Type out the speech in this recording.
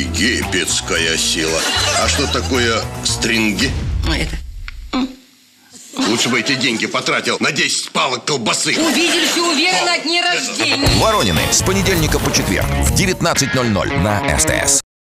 Египетская сила. А что такое стринги? Это... Лучше бы эти деньги потратил на 10 палок колбасы. Увидимся у Веры на дне рождения. Воронины с понедельника по четверг в 19:00 на СТС.